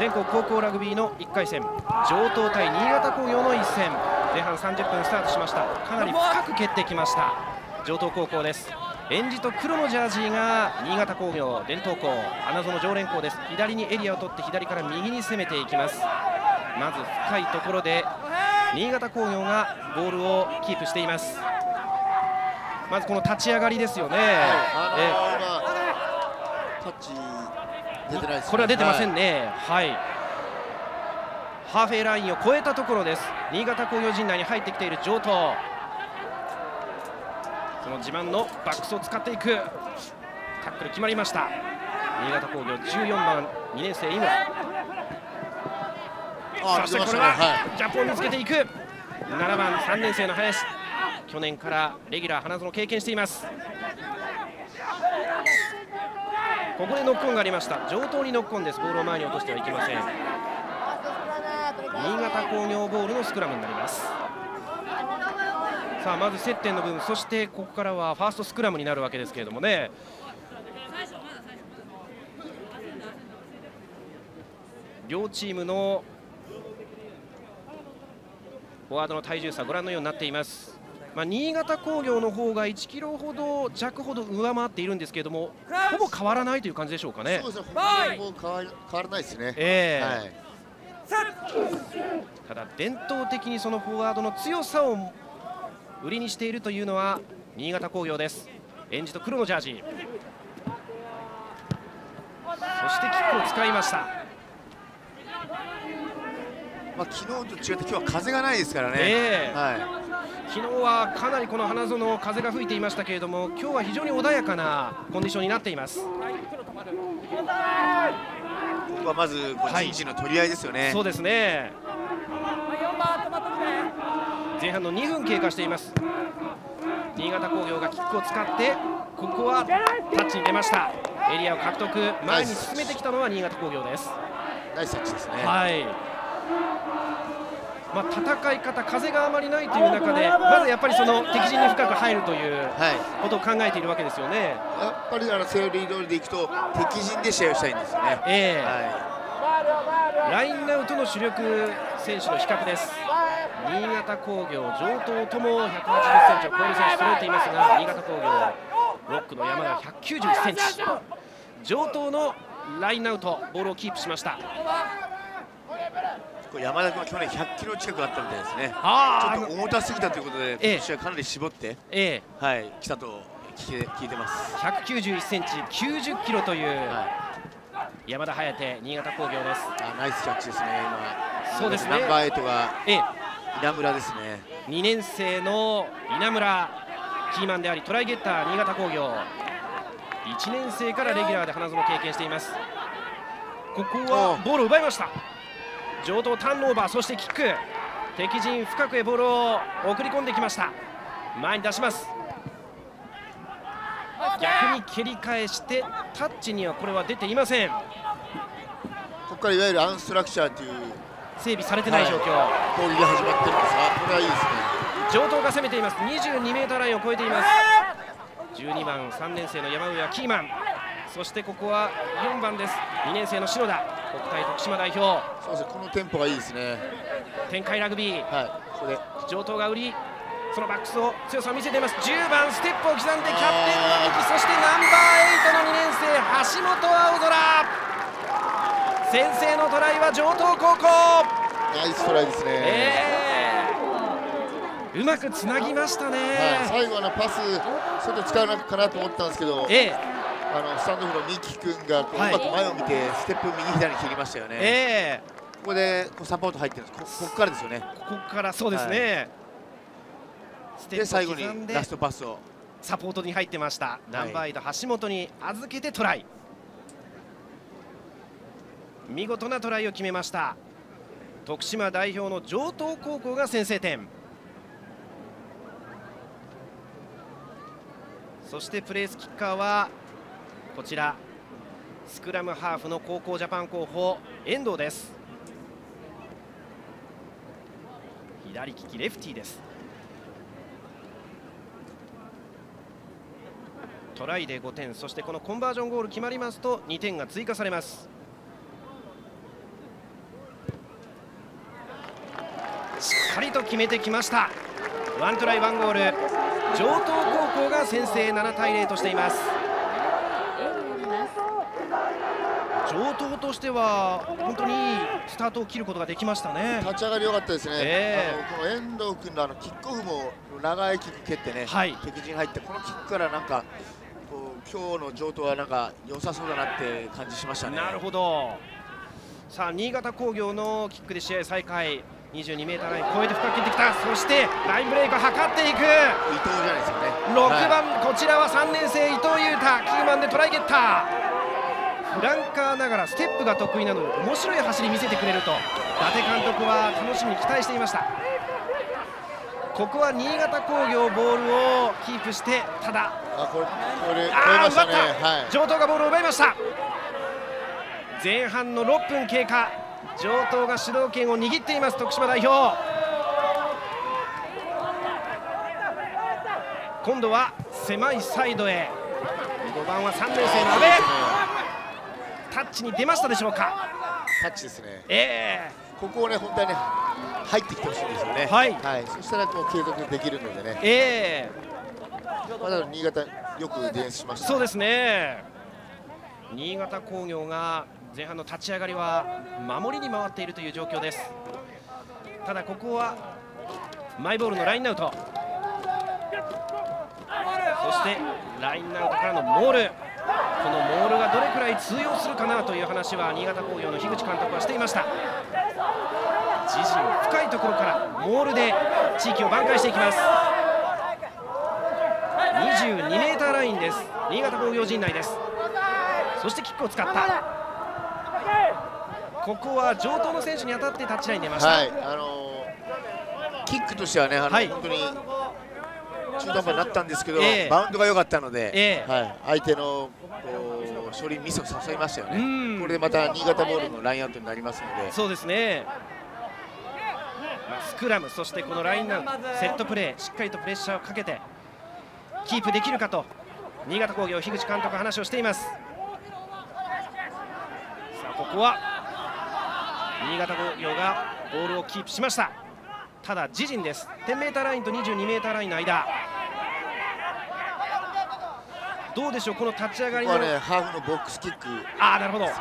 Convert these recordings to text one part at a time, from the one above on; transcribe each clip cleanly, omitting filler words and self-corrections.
全国高校ラグビーの1回戦、城東対新潟工業の一戦、前半30分スタートしました。かなり深く蹴ってきました城東高校です。えんじと黒のジャージーが新潟工業伝統校花園常連校です。左にエリアを取って左から右に攻めていきます。まず深いところで新潟工業がボールをキープしています。まずこの立ち上がりですよね。 タッチ出てないですね。 これは出てませんね。はい、ハーフウェイラインを越えたところです。新潟工業陣内に入ってきている城東、その自慢のバックスを使っていくタックル決まりました。新潟工業14番2年生井村、そしてこれはジャンプを見つけていく7番3年生の林、去年からレギュラー花園を経験しています。ここでノックオンがありました。城東にノックオンです。ボールを前に落としてはいけません。新潟工業ボールのスクラムになります。さあまず接点の部分、そしてここからはファーストスクラムになるわけですけれどもね。両チームのフォワードの体重差ご覧のようになっています。新潟工業の方が1キロほど弱ほど上回っているんですけれども、ほぼ変わらないという感じでしょうかね。 そうですね、本当にもう変わらないですね。はい、 ただ伝統的にそのフォワードの強さを売りにしているというのは新潟工業です。えんじと黒のジャージ、そしてキックを使いました。 昨日と違って今日は風がないですからね。 昨日はかなりこの花園風が吹いていましたけれども、今日は非常に穏やかなコンディションになっています。ここはまず陣地の取り合いですよね。 そうですね。前半の2分経過しています。新潟工業がキックを使ってここはタッチに出ました。エリアを獲得、前に進めてきたのは新潟工業です。 ナイスタッチですね。 はい、戦い方、風があまりないという中で、まずやっぱりその敵陣に深く入るということを考えているわけですよね。 やっぱりセオリー通りでいくと敵陣で試合をしたいんですよね。 ラインアウトの主力選手の比較です。新潟工業、城東とも180センチを超える選手揃えていますが、新潟工業ロックの山が191センチ、城東のラインアウトボールをキープしました。 山田君は去年100キロ近くあったみたいですね。ちょっと重たすぎたということで、今年はかなり絞って来たと聞いてます。 191センチ、90キロという山田颯、新潟工業です。 ナイスキャッチですね。今そうですね、 ナンバー8が稲村ですね。 2年生の稲村、キーマンでありトライゲッター、新潟工業1年生からレギュラーで花園を経験しています。ここはボールを奪いました。城東ターンオーバー、そしてキック、敵陣深くへボールを送り込んできました。前に出します。逆に蹴り返してタッチにはこれは出ていません。 ここからいわゆるアンストラクチャーという整備されてない状況、 攻撃が始まってるんですが、これはいいですね。 城東が攻めています。22メーターラインを超えています。12番3年生の山上はキーマン、そしてここは4番です、2年生の篠田、国体徳島代表。 そうですね、このテンポがいいですね。 展開ラグビー、 ここで城東が売り、そのバックスの強さを見せています。10番ステップを刻んでキャプテンの幹、そしてナンバー8の2年生橋本青空、先制のトライは城東高校。 ナイストライですね。 うまくつなぎましたね。 最後パス外使うのかなと思ったんですけど、スタンドオフの三木君がうまく前を見てステップ右左に切りましたよね。ここでサポート入ってるんです。ここからですよね。 ここからそうですね。 で最後にラストパスをサポートに入ってました。ナンバー8橋本に預けてトライ、見事なトライを決めました。徳島代表の城東高校が先制点。そしてプレースキッカーはこちらスクラムハーフの高校ジャパン候補遠藤です。左利きレフティーです。トライで5点、そしてこのコンバージョンゴール決まりますと2点が追加されます。 っかりと決めてきました。1トライ1ゴール、城東高校が先制7対0としています。城東としては本当にいいスタートを切ることができましたね。 立ち上がり良かったですね。この遠藤君のキックオフも長いキック蹴ってね、敵陣入ってこのキックからなんかこう今日の城東はなんか良さそうだなって感じしましたね。 なるほど。さあ新潟工業のキックで試合再開。22mライン超えて深く蹴ってきた。そしてラインブレイクを図っていく伊藤じゃないですよね。 6番、こちらは3年生伊藤裕太、キーマンでトライゲッター。フランカーながらステップが得意なので面白い走り見せてくれると伊達監督は楽しみに期待していました。ここは新潟工業ボールをキープして、ただ奪った、 城東がボールを奪いました。前半の6分経過、城東が主導権を握っています。徳島代表、今度は狭いサイドへ。5番は3年生の阿部、タッチに出ましたでしょうか。 タッチですね。ここをね本当はね入ってきてほしいんですよね。そしたらもう継続できるのでね。まだ新潟よくディフェンスしました。 そうですね。新潟工業が前半の立ち上がりは守りに回っているという状況です。ただここはマイボールのラインアウト、そしてラインアウトからのモール、このモールがどれくらい通用するかなという話は新潟工業の樋口監督はしていました。自陣深いところからモールで地域を挽回していきます。22mラインです。新潟工業陣内です。そしてキックを使った。ここは城東の選手に当たってタッチラインに出ました。 キックとしてはね本当に中途半端になったんですけど、バウンドが良かったので、相手の処理ミスを誘いましたよね。これでまた新潟ボールのラインアウトになりますので。 そうですね。スクラム、そしてこのラインアウト、セットプレー、しっかりとプレッシャーをかけてキープできるかと新潟工業樋口監督は話をしています。さあここは新潟工業がボールをキープしました。ただ自陣です。10mラインと22mラインの間、どうでしょう、この立ち上がりのここはねハーフのボックスキック、 なるほど、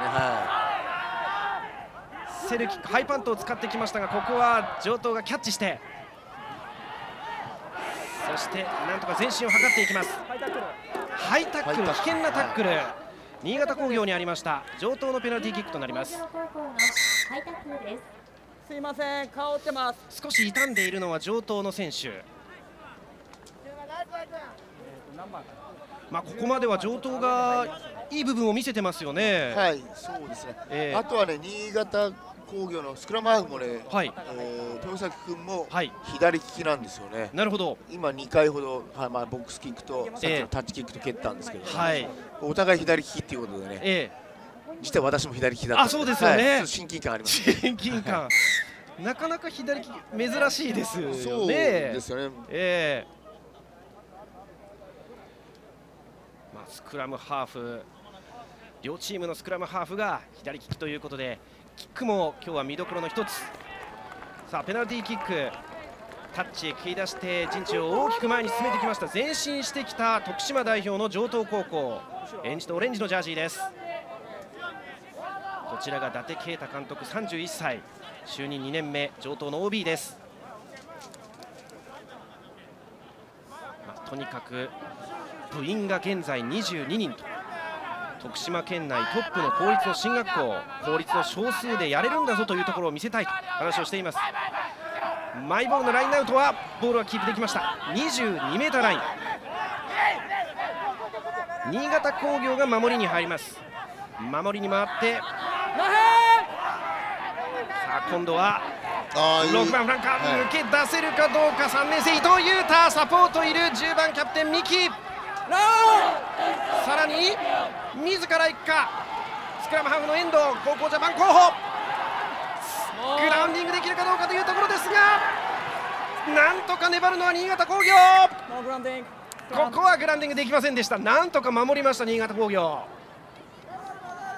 セルキック、ハイパントを使ってきましたが、ここは城東がキャッチして、そしてなんとか前進を図っていきます。ハイタックル、危険なタックル、新潟工業にありました。城東のペナルティーキックとなります。 すいません、顔折ってます。 少し傷んでいるのは城東の選手。ここまでは城東がいい部分を見せてますよね。 そうですね。あとはね、新潟工業のスクラムハーフもね、豊崎君も左利きなんですよね。 なるほど。 今2回ほど、ボックスキックとさっきのタッチキックと蹴ったんですけど、お互い左利きっていうことでね、実は私も左利きだった。 そうですよね。 親近感あります。 親近感。なかなか左利き珍しいですよね。 そうですよね。 スクラムハーフ、両チームのスクラムハーフが左利きということで、キックも今日は見どころの一つ。さあペナルティーキック、タッチへ蹴り出して陣地を大きく前に進めてきました。前進してきた徳島代表の城東高校、エンジとオレンジのジャージーです。こちらが伊達啓太監督、31歳、就任2年目、城東の OB です。とにかく部員が現在22人と、徳島県内トップの公立の進学校、公立の少数でやれるんだぞというところを見せたいと話をしています。マイボールのラインアウトはボールはキープできました。22mライン、新潟工業が守りに入ります。守りに回って、さあ今度は6番フランカー、抜け出せるかどうか。3年生伊藤裕太、サポートいる10番キャプテン三木、さらに自ら行くか。スクラムハーフの遠藤、高校ジャパン候補、グラウンディングできるかどうかというところですが、なんとか粘るのは新潟工業。ここはグラウンディングできませんでした。なんとか守りました新潟工業。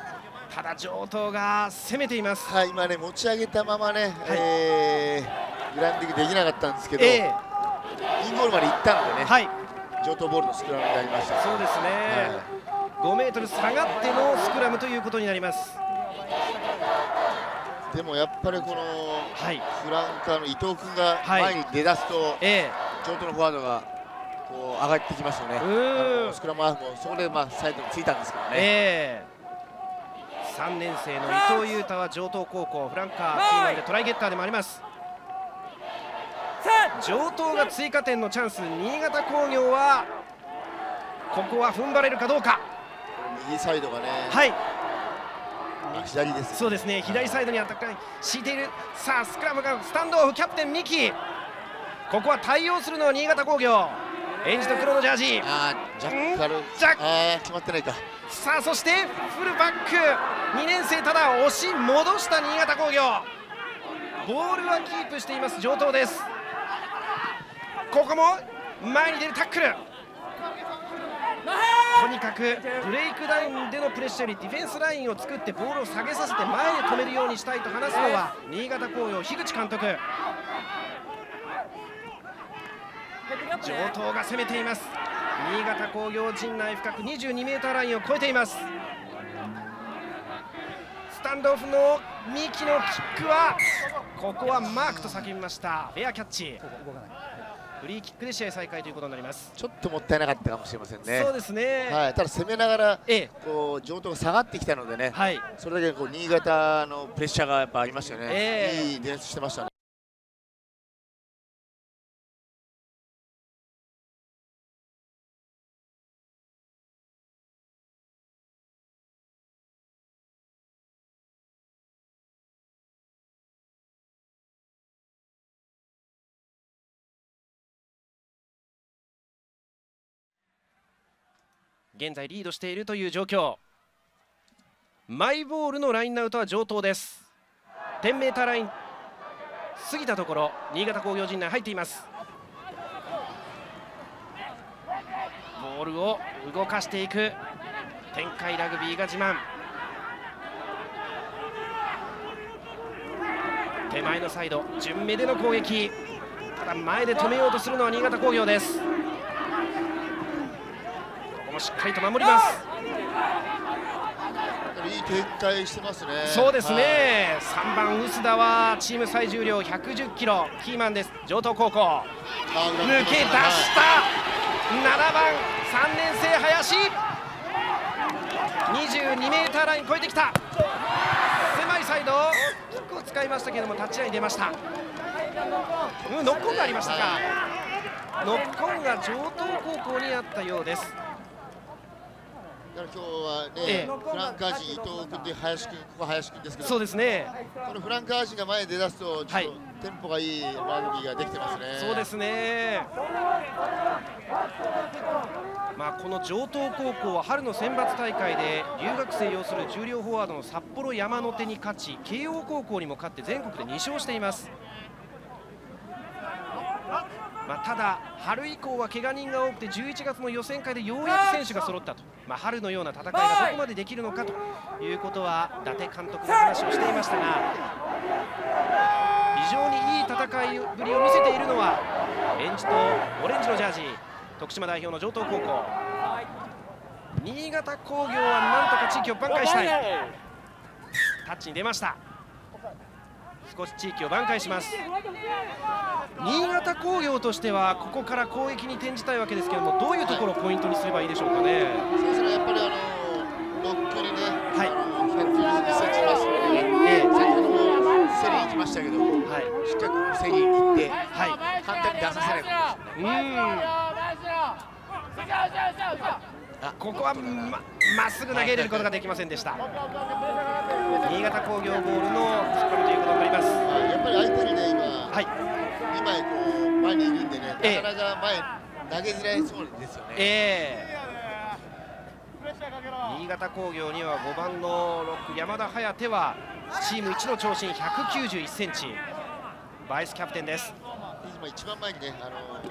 ただ城東が攻めています。 今ね持ち上げたままね、 グラウンディングできなかったんですけど、インゴールまで行ったのでね、はい、上等ボールのスクラムになりました。 そうですね、はい、5メートル下がってのスクラムということになります。 でもやっぱりこの、はい、フランカーの伊藤君が前に出だすと、上等のフォワードがこう上がってきますよね。スクラムハーフもそこでサイドについたんですけどね。 3年生の伊藤裕太は城東高校フランカーキーマンでトライゲッターでもあります。城東が追加点のチャンス、新潟工業はここは踏ん張れるかどうか。 右サイドがね、 はい、 左です。 そうですね、左サイドにアタッカー敷いている。さあスクラムがスタンドオフ、キャプテン三木、ここは対応するのは新潟工業。エンジと黒のジャージ、 ジャッカル、決まってないか。 さあそしてフルバック2年生、ただ押し戻した新潟工業。ボールはキープしています城東です。ここも前に出るタックル、とにかくブレイクダウンでのプレッシャーよりディフェンスラインを作ってボールを下げさせて前で止めるようにしたいと話すのは新潟工業樋口監督。城東が攻めています。新潟工業陣内深く22メーターラインを超えています。スタンドオフの三木のキックはここはマークと叫びました。フェアキャッチ、フリーキックで試合再開ということになります。 ちょっともったいなかったかもしれませんね。 そうですね、 はい、ただ攻めながら、こう城東が下がってきたのでね、はい、それだけこう新潟のプレッシャーがやっぱありましたよね。いいディフェンスしてましたね。 現在リードしているという状況。マイボールのラインアウトは城東です。10メーターライン過ぎたところ、新潟工業陣内入っています。ボールを動かしていく展開、ラグビーが自慢。手前のサイド順目での攻撃、ただ前で止めようとするのは新潟工業です。もしっかりと守ります。 いい展開してますね。 そうですね、3番臼田はチーム最重量110キロ、キーマンです。城東高校抜け出した。7番3年生林、22メーターライン超えてきた。狭いサイドキックを使いましたけれどもタッチライン出ました。ノックオンがありましたか。ノックオンが城東高校にあったようです。 今日はね、フランカー陣伊藤君と林君、ここ林君ですけど、 そうですね、 このフランカー陣が前に出だすとちょっとテンポがいいラグビーができてますね。 そうですね、この城東高校は春の選抜大会で留学生擁する重量フォワードの札幌山の手に勝ち、慶応高校にも勝って全国で2勝しています。ただ春以降は怪我人が多くて11月の予選会でようやく選手が揃ったと、春のような戦いがどこまでできるのかということは伊達監督が話をしていましたが、非常にいい戦いぶりを見せているのはエンジとオレンジのジャージ、徳島代表の城東高校。新潟工業はなんとか地域を挽回したい。タッチに出ました。少し地域を挽回します。新潟工業としてはここから攻撃に転じたいわけですけれども、どういうところをポイントにすればいいでしょうかね。 そうですね、やっぱりロックにね、190センチますので、先ほども競りに行きましたけど、しっかり競りに行って、簡単に出させないことですね。 ここはまっすぐ投げ入れることができませんでした。新潟工業ボールのスクラムということになります。 やっぱり相手にね、2枚こう前にいるんでね、なかなか前投げづらいそうですよね。 新潟工業には5番のロック山田颯はチーム1の長身191センチ、バイスキャプテンです。 今一番前にね、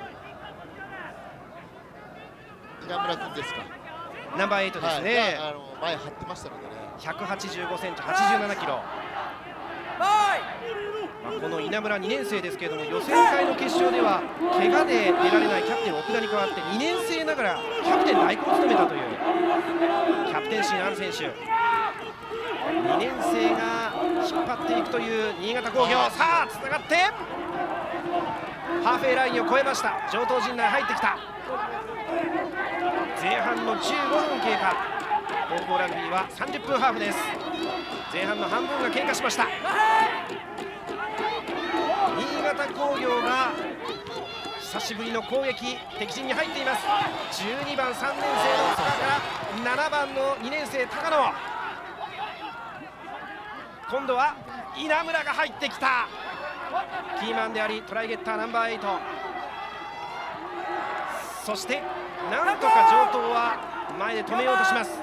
稲村君ですか、 ナンバー8ですね。 前張ってましたのでね。 185センチ、87キロ。 この稲村2年生ですけれども、予選会の決勝では怪我で出られないキャプテン奥田に代わって2年生ながらキャプテン代行を務めたというキャプテンシーのある選手、2年生が引っ張っていくという新潟工業。さあつながってハーフウェイラインを越えました。城東陣内入ってきた。前半の15分経過。高校ラグビーは30分ハーフです。前半の半分が経過しました。新潟工業が久しぶりの攻撃、敵陣に入っています。12番3年生の塚から7番の2年生高野、今度は稲村が入ってきた。キーマンでありトライゲッターナンバー8。そしてなんとか城東は前で止めようとします。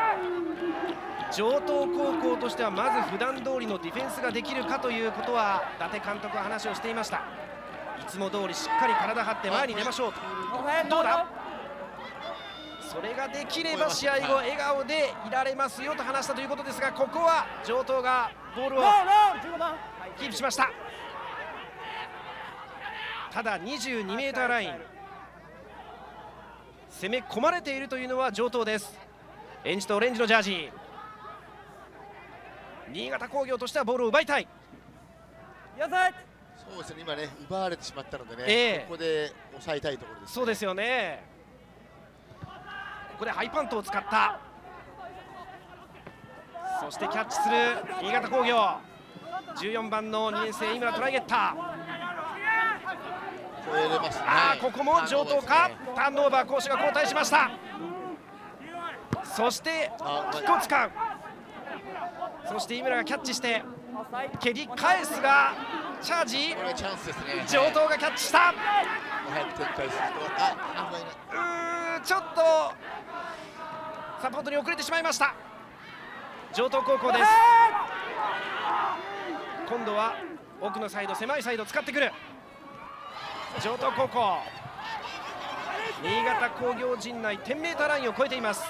城東高校としてはまず普段通りのディフェンスができるかということは伊達監督は話をしていました。いつも通りしっかり体張って前に出ましょうと。どうだ、それができれば試合後笑顔でいられますよと話したということですが、ここは城東がボールをキープしました。ただ 22m ライン、攻め込まれているというのは城東です。エンジとオレンジのジャージ。新潟工業としてはボールを奪いたい。 そうですね、今ね奪われてしまったのでね、ここで抑えたいところです、ね。 そうですよね。ここでハイパントを使った。そしてキャッチする新潟工業。14番の2年生井村トライゲッター。 超えれますね。 ここも城東か。ターンオーバー、攻守が交代しました。そしてキックを使う。そして井村がキャッチして蹴り返すがチャージ。 これはチャンスですね。 城東がキャッチした。 早く展開すると、 ちょっとサポートに遅れてしまいました。城東高校です。今度は奥のサイド、狭いサイドを使ってくる城東高校。新潟工業陣内 10m ラインを超えています。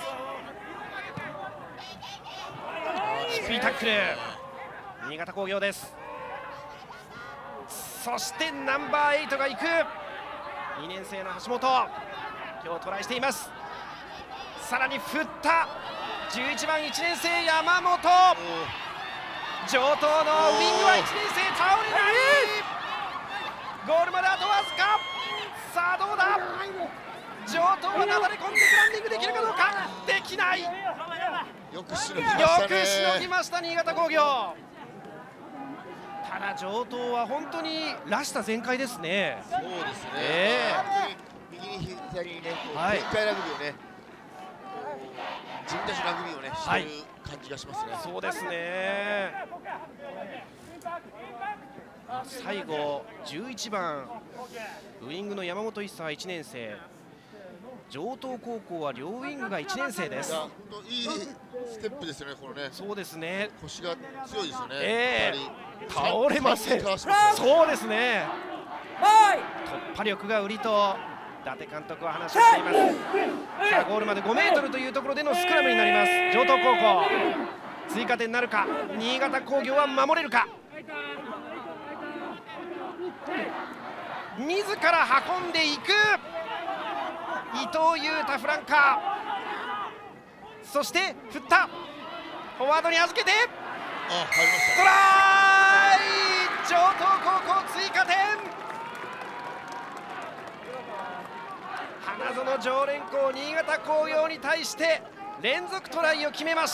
低いタックル、新潟工業です。そしてナンバー8が行く。2年生の橋本、今日トライしています。さらに振った11番1年生山本。城東のウイングは1年生倒れない。ゴールまであとわずか。さあどうだ、城東はなだれ込んでグランディングできるかどうか。できない。 よくしのぎましたね。 よくしのぎました新潟工業。ただ城東は本当にらしさ全開ですね。 そうですね、右に左にね、展開ラグビーをね、自分たちのラグビーをねしてる感じがしますね。 そうですね。最後11番ウイングの山本一茶1年生。城東高校は両ウイングが1年生です。 いいステップですよね、このね。 そうですね。 腰が強いですよね。 倒れません。そうですね。突破力が売りと伊達監督は話をしています。さあゴールまで5mというところでのスクラムになります。城東高校追加点なるか。新潟工業は守れるか。自ら運んでいく伊藤優太フランカー。そして振ったフォワードに預けてトライ。城東高校追加点。花園常連校新潟工業に対して連続トライを決めました。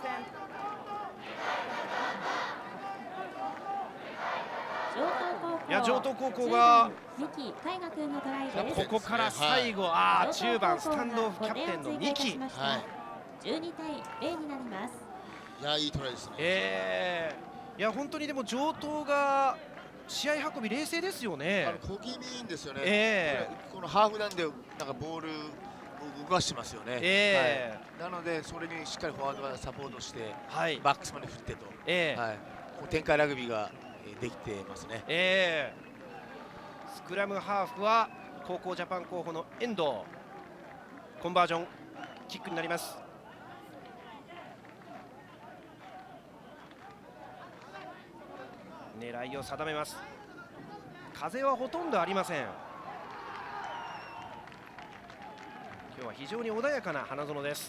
城東高校がここから最後、10番スタンドオフキャプテンの三木。 12対0になります。 いや、いいトライですね。 いや本当にでも城東が試合運び冷静ですよね。 小気味いいんですよね。このハーフなんでなんかボールを動かしてますよね。なのでそれにしっかりフォワードがサポートして、バックスまで振ってと、展開ラグビーができてますね。 スクラムハーフは高校ジャパン候補の遠藤。コンバージョンキックになります。 狙いを定めます。風はほとんどありません。今日は非常に穏やかな花園です。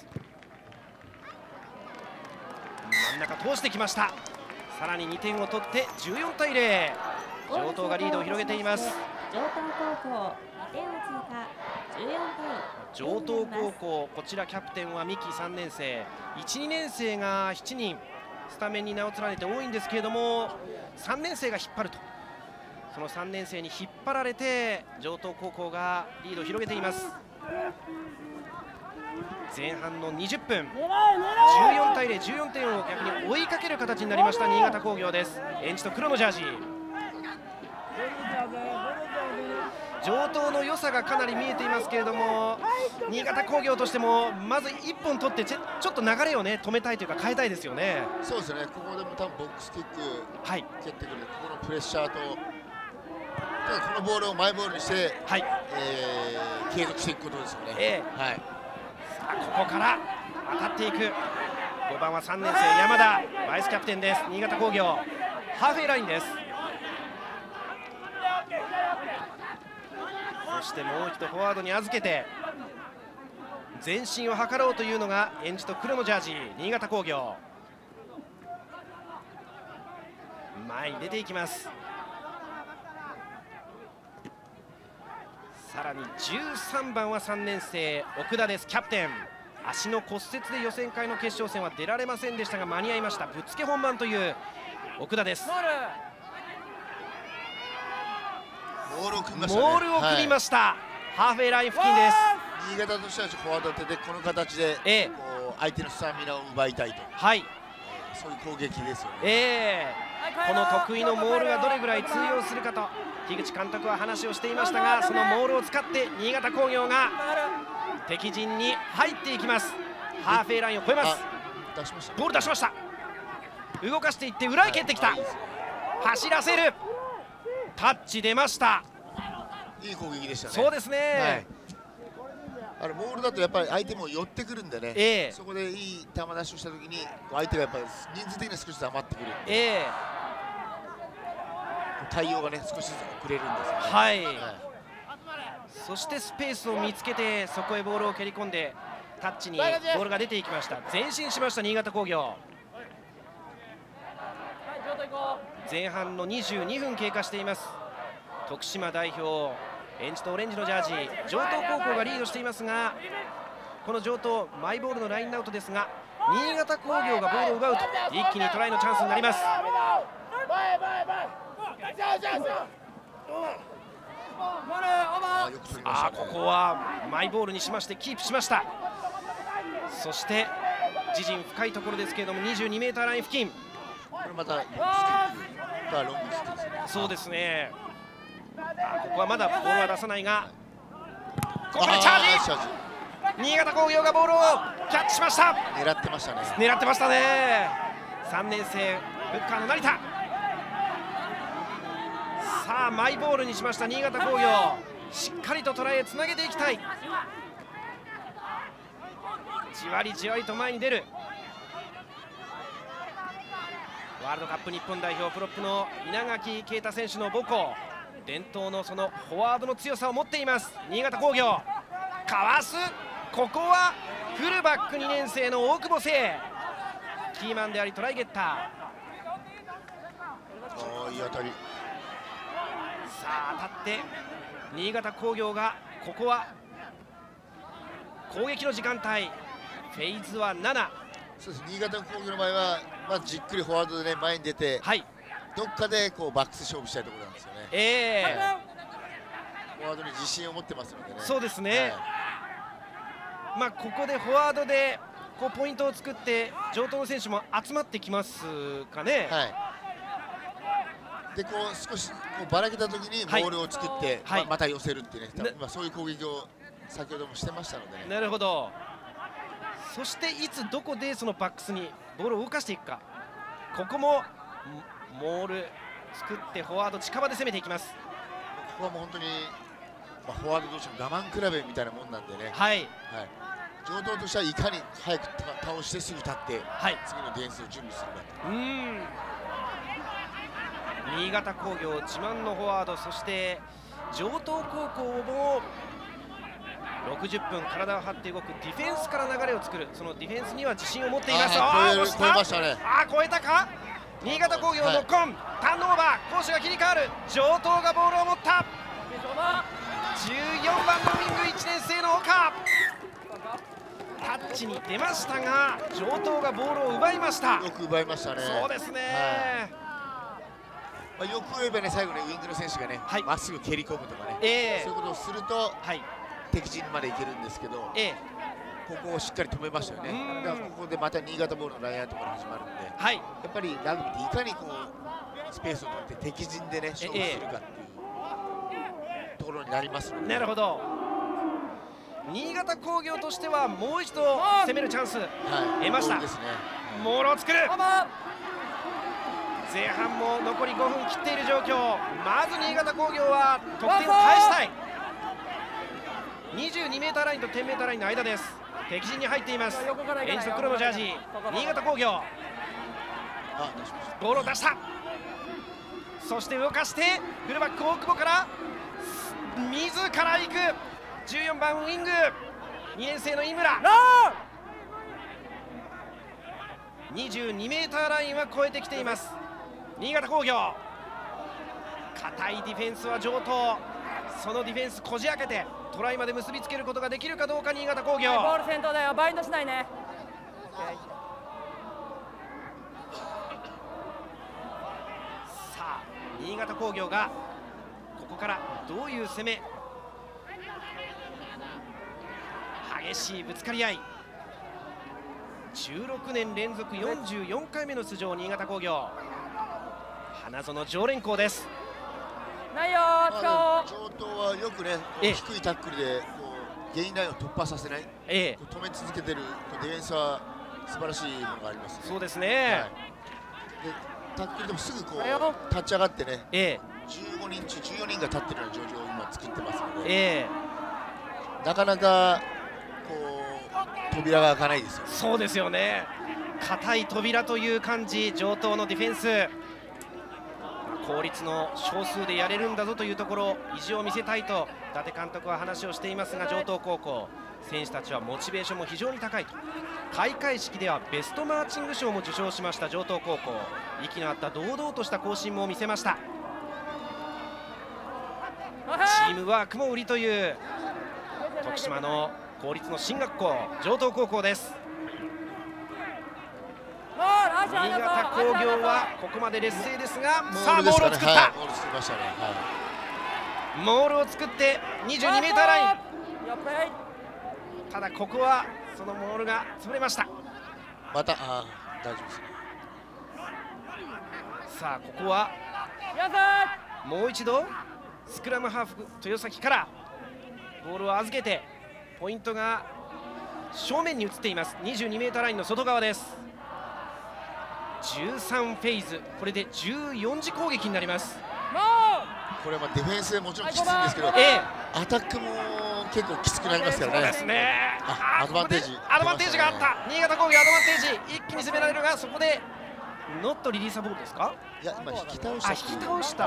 真ん中通してきました。さらに2点を取って14対0、城東がリードを広げています。 城東高校2点を追加、14対城東高校、こちらキャプテンは三木3年生、1、2年生が7人スタメンに名を連ねて多いんですけれども、3年生が引っ張ると、その3年生に引っ張られて城東高校がリードを広げています。前半の20分、14対0、14点を逆に追いかける形になりました新潟工業です。エンジと黒のジャージ、城東の良さがかなり見えていますけれども、新潟工業としてもまず1本取ってちょっと流れをね止めたいというか変えたいですよね。 そうですね、ここでも多分ボックスキック蹴ってくる、ここのプレッシャーと、ただこのボールをマイボールにして、継続していくことですよね。 さあここから当たっていく。5番は3年生山田、バイスキャプテンです。新潟工業ハーフウェイラインです。そしてもう一度フォワードに預けて前進を図ろうというのがエンジと黒のジャージ新潟工業。前に出ていきます。さらに13番は3年生奥田です。キャプテン、足の骨折で予選会の決勝戦は出られませんでしたが間に合いました。ぶっつけ本番という奥田です。 モールを組みましたね。 モールを組みました、ハーフウェイライン付近です。 新潟としてはフォワード当ててこの形で、こう相手のスタミナを奪いたいと、そういう攻撃ですよね。 この得意のモールがどれぐらい通用するかと樋口監督は話をしていましたが、そのモールを使って新潟工業が敵陣に入っていきます。ハーフウェイラインを越えます。ボール出しました。動かしていって裏へ蹴ってきた。走らせる。タッチ出ました。 いい攻撃でしたね。 そうですね、 モールだとやっぱり相手も寄ってくるんでね、そこでいい球出しをしたときに相手がやっぱり人数的には少しずつ余ってくるんで、対応がね少しずつ遅れるんですよね。 そしてスペースを見つけてそこへボールを蹴り込んでタッチにボールが出ていきました。前進しました新潟工業。前半の22分経過しています。徳島代表エンジとオレンジのジャージ城東高校がリードしていますが、この城東マイボールのラインアウトですが新潟工業がボールを奪うと一気にトライのチャンスになります。ここはマイボールにしましてキープしました。そして自陣深いところですけれども 22m ライン付近、 これまたロングスキックですね。 そうですね。ここはまだボールは出さないが、ここでチャージ。新潟工業がボールをキャッチしました。 狙ってましたね。 狙ってましたね。3年生フッカーの成田。さあマイボールにしました新潟工業。しっかりとトライへつなげていきたい。じわりじわりと前に出る。ワールドカップ日本代表プロップの稲垣啓太選手の母校、伝統のそのフォワードの強さを持っています新潟工業。かわす。ここはフルバック2年生の大久保聖、キーマンでありトライゲッター。いい当たり。 さあ当たって新潟工業がここは攻撃の時間帯、フェーズは7。 そうです。新潟工業の場合は、じっくりフォワードで、ね、前に出て、どっかでこうバックス勝負したいところなんですよね。フォワードに自信を持ってますのでね。 そうですね。ここでフォワードでこうポイントを作って城東の選手も集まってきますかね。 でこう少しこうばらけた時にボールを作って、また寄せるっていうね、そういう攻撃を先ほどもしてましたのでね。 なるほど。そしていつどこでそのバックスにボールを動かしていくか。ここもモール作ってフォワード近場で攻めていきます。 ここはもう本当に、フォワード同士の我慢比べみたいなもんなんでね。城東としてはいかに早く倒してすぐ立って、次のディフェンスを準備するかと。 新潟工業自慢のフォワード、そして城東高校も60分体を張って動くディフェンスから流れを作る、そのディフェンスには自信を持っています。 超えましたね。 超えたか。新潟工業ノックオン、ターンオーバー、攻守が切り替わる。城東がボールを持った。14番のウィング1年生の岡、タッチに出ましたが城東がボールを奪いました。 よく奪いましたね。 そうですね、 よく言えばね、最後ね、ウィングの選手がね、まっすぐ蹴り込むとかね、そういうことをすると、敵陣までいけるんですけど、ここをしっかり止めましたよね。だからここでまた新潟ボールのラインアウトから始まるんで、やっぱりラグビーっていかにこうスペースを取って敵陣でね勝負するかっていうところになりますので、 なるほど。新潟工業としてはもう一度攻めるチャンス得ました。モールを作る。前半も残り5分切っている状況。まず新潟工業は得点を返したい。22mラインと 10mラインの間です。敵陣に入っています。エンジと黒のジャージ新潟工業、ボールを出した。そして動かしてフルバック大久保から自ら行く14番ウィング2年生の井村。22mラインは超えてきています。新潟工業、堅いディフェンスは城東、そのディフェンスこじ開けてトライまで結びつけることができるかどうか新潟工業。 ボール先頭だよ、バインドしないね。 さあ新潟工業がここからどういう攻め、激しいぶつかり合い。16年連続44回目の出場新潟工業、花園常連校です。 ないよー、使おう。 城東はよくね、低いタックルでこうゲインラインを突破させない、止め続けてるディフェンスは素晴らしいものがあります、ね。 そうですね、 でタックルでもすぐこう立ち上がってね、15人中14人が立ってるような状況を今作ってますので、なかなかこう扉が開かないですよね。 そうですよね、硬い扉という感じ。城東のディフェンス、公立の少数でやれるんだぞというところ、意地を見せたいと伊達監督は話をしていますが、城東高校選手たちはモチベーションも非常に高いと。開会式ではベストマーチング賞も受賞しました城東高校、息の合った堂々とした行進も見せました。チームワークも売りという徳島の公立の進学校城東高校です。新潟工業はここまで劣勢ですが、さあボールを作った。モールを作って22mライン。ただここはそのモールが潰れました。 また大丈夫ですね。 さあここはもう一度スクラムハーフ豊崎からボールを預けて、ポイントが正面に移っています。22mラインの外側です。13フェーズ、これで14次攻撃になります。 これはディフェンスでもちろんきついんですけど、アタックも結構きつくなりますからね。 そうですね。 アドバンテージ、 アドバンテージがあった。新潟工業アドバンテージ、一気に攻められるが、そこでノットリリーサボールですか。 いや、今引き倒した。 引き倒した。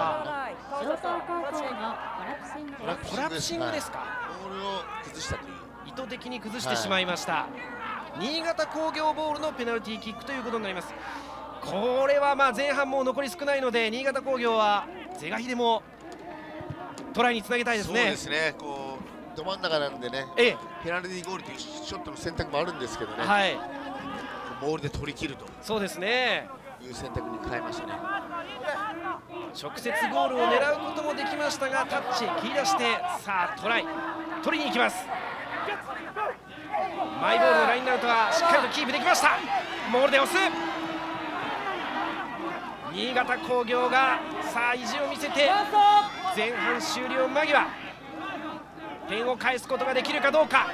城東高校のコラプシングですか。 ボールを崩したという。 意図的に崩してしまいました。新潟工業ボールのペナルティーキックということになります。これはまあ前半も残り少ないので、新潟工業は是が非でもトライにつなげたいですね。 そうですね。こうど真ん中なんでね、ペナルティーゴールというショットの選択もあるんですけどね、モールで取り切ると、 そうですね、 いう選択に変えましたね。 直接ゴールを狙うこともできましたが、タッチ切り出して、さあトライ取りに行きます。マイボールのラインアウトはしっかりとキープできました。モールで押す。新潟工業がさあ意地を見せて、前半終了間際点を返すことができるかどうか。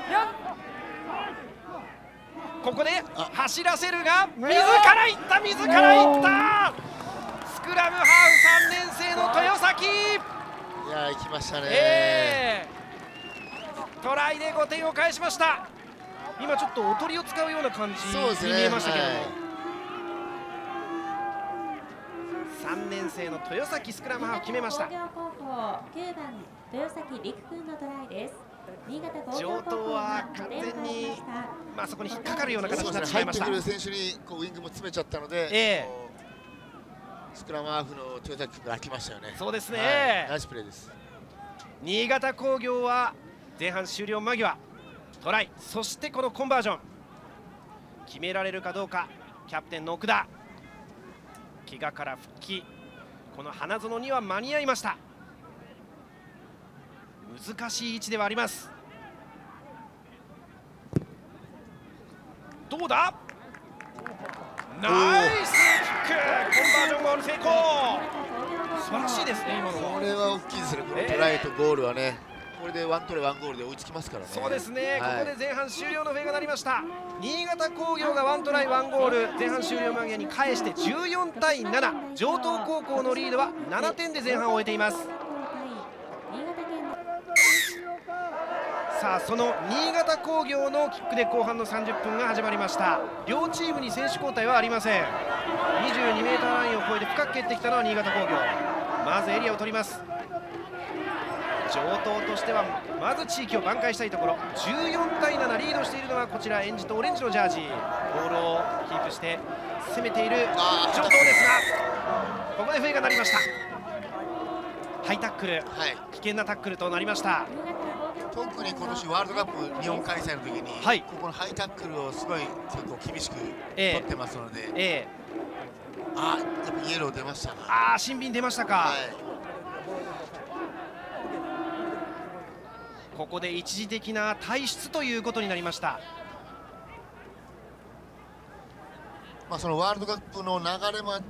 ここで走らせるが自らいった、自らいった。スクラムハーフ3年生の豊崎、 いや行きましたね、 トライで5点を返しました。今ちょっとおとりを使うような感じに見えましたけども、 3年生の豊崎スクラムハーフ決めました。 工業高校9番豊崎陸君のトライです。 城東は完全に、そこに引っかかるような形になってしまいました。 入ってくる選手にウイングも詰めちゃったので、スクラムハーフの豊崎君が空きましたよね。 そうですね、 ナイスプレーです。 新潟工業は前半終了間際トライ、そしてこのコンバージョン決められるかどうか。キャプテンの奥田、怪我から復帰、この花園には間に合いました。難しい位置ではあります。どうだ、ナイスキック、コンバージョンゴール成功。素晴らしいですね、今の。 これは大きいですね、このトライとゴールはね。これで1トライ1ゴールで追いつきますからね。 そうですね、ここで前半終了の笛が鳴りました。新潟工業が1トライ1ゴール、前半終了間際に返して14対7、城東高校のリードは7点で前半を終えています。さあ、その新潟工業のキックで後半の30分が始まりました。両チームに選手交代はありません。22mラインを越えて深く蹴ってきたのは新潟工業。まずエリアを取ります。城東としてはまず地域を挽回したいところ。14対7、リードしているのはこちらえんじとオレンジのジャージー。ボールをキープして攻めている城東ですが、ここで笛が鳴りました。ハイタックル、危険なタックルとなりました。 特に今年ワールドカップ日本開催の時に、ここのハイタックルをすごい結構厳しく取ってますので、やっぱイエロー出ましたな。 シンビン出ましたか。ここで一時的な退出ということになりました。 そのワールドカップの流れもあって、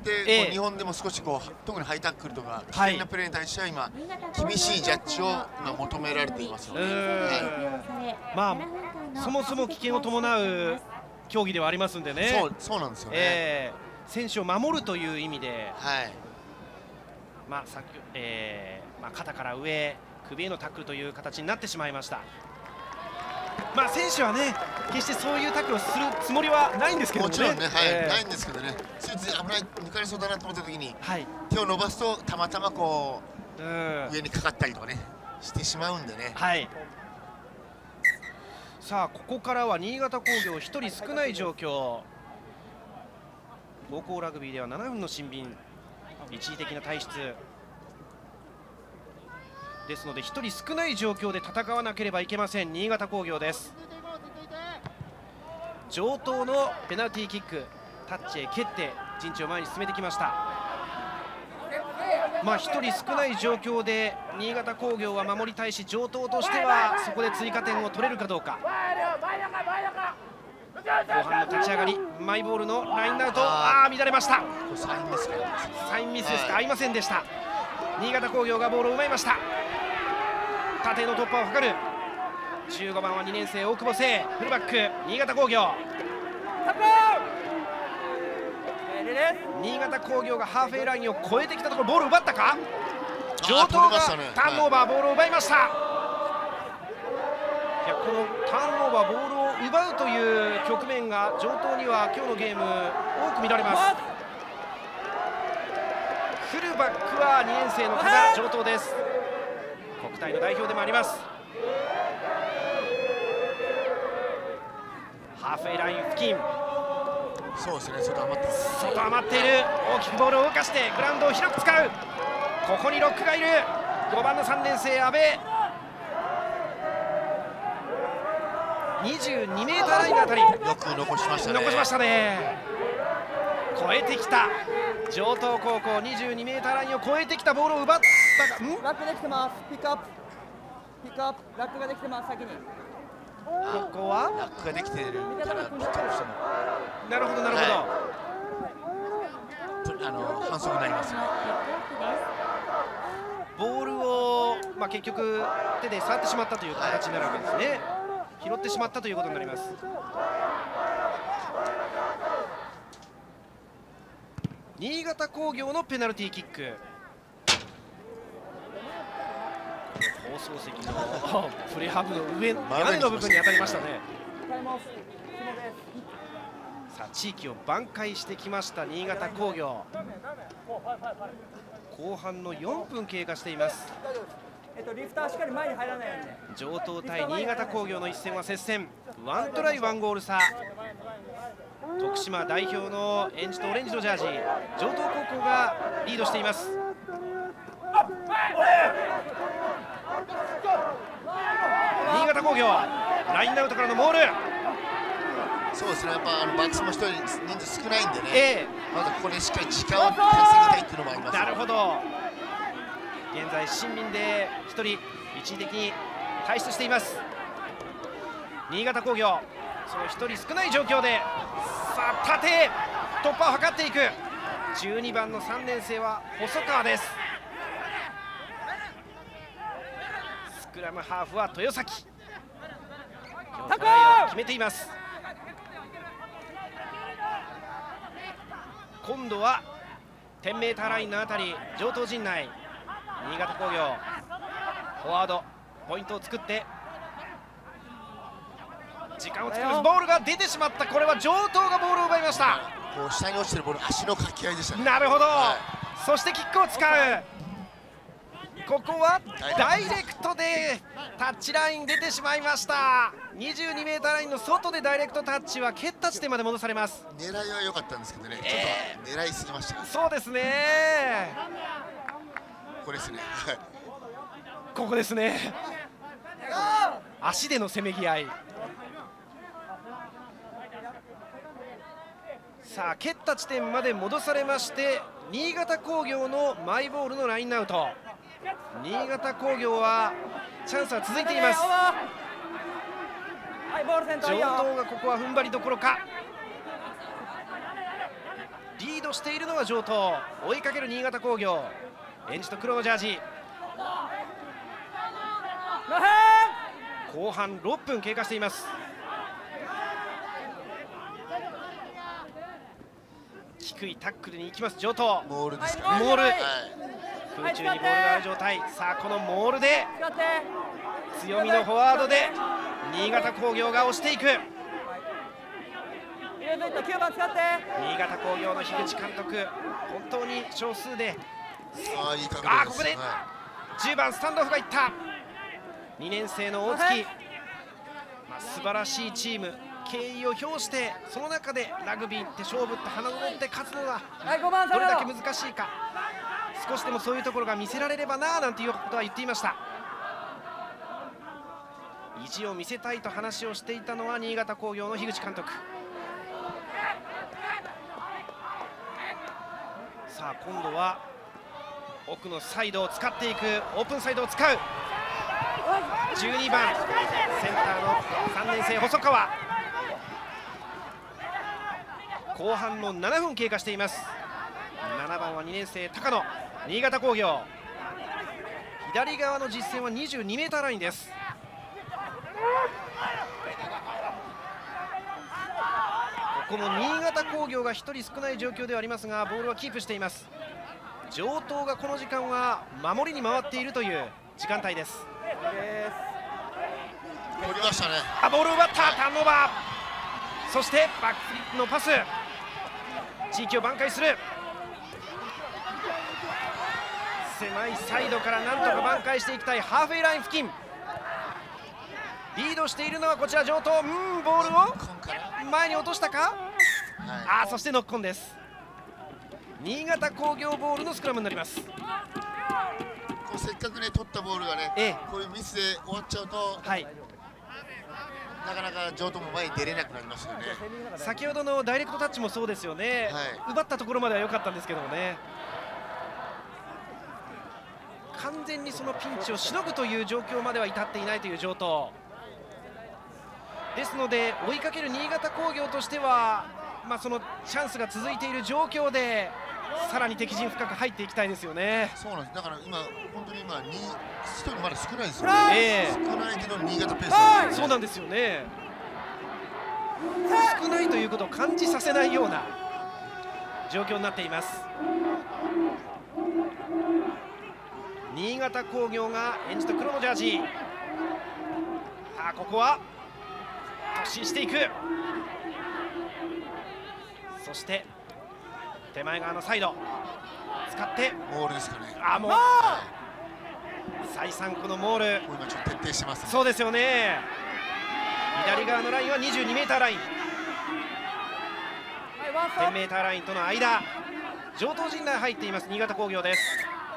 日本でも少し特にハイタックルとか危険なプレーに対しては今厳しいジャッジを求められていますので、 そもそも危険を伴う競技ではありますんでね。 そうなんですよね。 選手を守るという意味で、肩から上、首へのタックルという形になってしまいました。選手はね、決してそういうタックルをするつもりはないんですけどね。 もちろんね、ないんですけどね、ついつい危ない、抜かれそうだなと思った時に、手を伸ばすとたまたま上にかかったりとかねしてしまうんでね。 さあ、ここからは新潟工業1人少ない状況。高校ラグビーでは7分のシンビン、一時的な退出ですので1人少ない状況で戦わなければいけません。新潟工業です。城東のペナルティーキック、タッチへ蹴って陣地を前に進めてきました。1人少ない状況で新潟工業は守りたいし、城東としてはそこで追加点を取れるかどうか。後半の立ち上がり、マイボールのラインアウト、乱れました。 サインミスですか、合いませんでした。新潟工業がボールを奪いました。縦の突破を図る。15番は2年生大久保聖、フルバック新潟工業。新潟工業がハーフウェイラインを越えてきたところ、ボールを奪ったか。城東がターンオーバー、ボールを奪いました。このターンオーバー、ボールを奪うという局面が城東には今日のゲーム多く見られます。フルバックは2年生の加賀城東です。国体の代表でもあります。ハーフウェイライン付近、 そうですね、外余っている。大きくボールを動かしてグラウンドを広く使う。ここにロックがいる。5番の3年生阿部、22mラインのあたり、 よく残しましたね。 超えてきた城東高校、22mラインを超えてきたボールを奪ったか。 ラックできてます。ピックアップ、ラックができてます。先にここはラックができているからピックアップしても、 なるほど、 反則になりますね。 ボールを、結局手で触ってしまったという形になるわけですね。拾ってしまったということになります。新潟工業のペナルティーキック。放送席のプレハブの上、屋根の部分に当たりましたね。 さあ地域を挽回してきました新潟工業。後半の4分経過しています。 リフターしっかり前に入らないようにね。 城東対新潟工業の一戦は接戦、1トライ1ゴール差。徳島代表のエンジとオレンジのジャージ、城東高校がリードしています。新潟工業、ラインアウトからのモール。 そうですね、やっぱバックスも1人人数少ないんでね、まずここでしっかり時間を稼ぎたいっていうのもあります。 なるほど。現在新民で1人一時的に退出しています。新潟工業、その1人少ない状況でさあ縦へ突破を図っていく。12番の3年生は細川です。スクラムハーフは豊崎。今日トライを決めています。今度は 10m ラインのあたり、城東陣内。新潟工業フォワードポイントを作って時間を作ります。ボールが出てしまった。これは城東がボールを奪いました。 こう下に落ちてるボール、足のかき合いでしたね。 なるほど、そしてキックを使う。ここはダイレクトでタッチライン出てしまいました。 22m ラインの外でダイレクトタッチは蹴った地点まで戻されます。 狙いは良かったんですけどね、ちょっと狙いすぎました。 そうですね、 ここですねここですね足でのせめぎ合い。さあ蹴った地点まで戻されまして、新潟工業のマイボールのラインアウト。新潟工業はチャンスは続いています。城東がここは踏ん張りどころか。リードしているのは城東、追いかける新潟工業。エンジと黒のジャージ。後半6分経過しています。低いタックルに行きます城東。 モールですかね。 モール、空中にボールがある状態。さあこのモールで強みのフォワードで新潟工業が押していく。新潟工業の樋口監督、本当に少数で、ここで10番スタンドオフがいった。2年生の大月、素晴らしいチーム、敬意を表してその中でラグビーって勝負って花の乗って勝つのがどれだけ難しいか、少しでもそういうところが見せられればななんていうことは言っていました。意地を見せたいと話をしていたのは新潟工業の樋口監督。さあ今度は奥のサイドを使っていく、オープンサイドを使う。12番センターの3年生細川。後半の7分経過しています。7番は2年生高野。新潟工業、左側の実線は 22m ラインです。ここも新潟工業が1人少ない状況ではありますが、ボールはキープしています。城東がこの時間は守りに回っているという時間帯です。 取りましたね。 ボールを奪った。ターンオーバー。そしてバックフリップのパス、地域を挽回する。狭いサイドからなんとか挽回していきたい。ハーフウェイライン付近リードしているのはこちら城東。ボールを前に落としたか。そしてノックオンです。新潟工業ボールのスクラムになります。 せっかくね取ったボールがね、こういうミスで終わっちゃうと、なかなか城東も前に出れなくなりますよね。 先ほどのダイレクトタッチもそうですよね、奪ったところまでは良かったんですけどもね、完全にそのピンチをしのぐという状況までは至っていないという城東ですので、追いかける新潟工業としては、そのチャンスが続いている状況でさらに敵陣深く入っていきたいですよね。 そうなんです。だから今本当に1人まだ少ないですよね。少ないけど新潟ペースなんですよね。 そうなんですよね。少ないということを感じさせないような状況になっています。新潟工業がエンジと黒のジャージ。ここは突進していく。 そして手前側のサイド使ってモールですかね。 もう再三このモール、 今ちょっと徹底してますね。 そうですよね。左側のラインは 22m ライン、10m ラインとの間、城東陣内入っています新潟工業です。